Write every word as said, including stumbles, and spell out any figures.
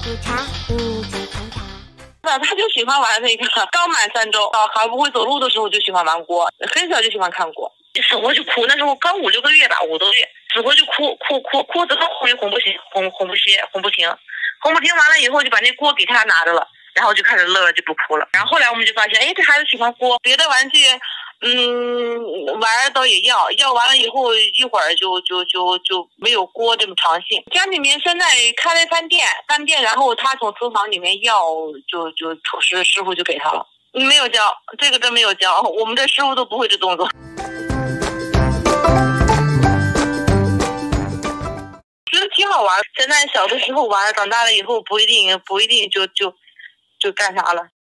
午茶，嗯，早餐茶。 那他就喜欢玩那个，刚满三周，到还不会走路的时候就喜欢玩锅，很小就喜欢看锅，死活就哭。那时候刚五六个月吧，五多月，死活就哭哭哭哭，怎么哄也哄不醒，哄哄不歇，哄不停，哄不停完了以后就把那锅给他拿着了，然后就开始乐了，就不哭了。然后后来我们就发现，哎，这孩子喜欢锅，别的玩具。嗯，玩倒也要，要完了以后一会儿就就就就没有锅这么长性。家里面现在开了饭店，饭店，然后他从厨房里面要，就就厨师师傅就给他了。没有教，这个真没有教，我们这师傅都不会这动作。觉得挺好玩，现在小的时候玩，长大了以后不一定不一定就就就干啥了。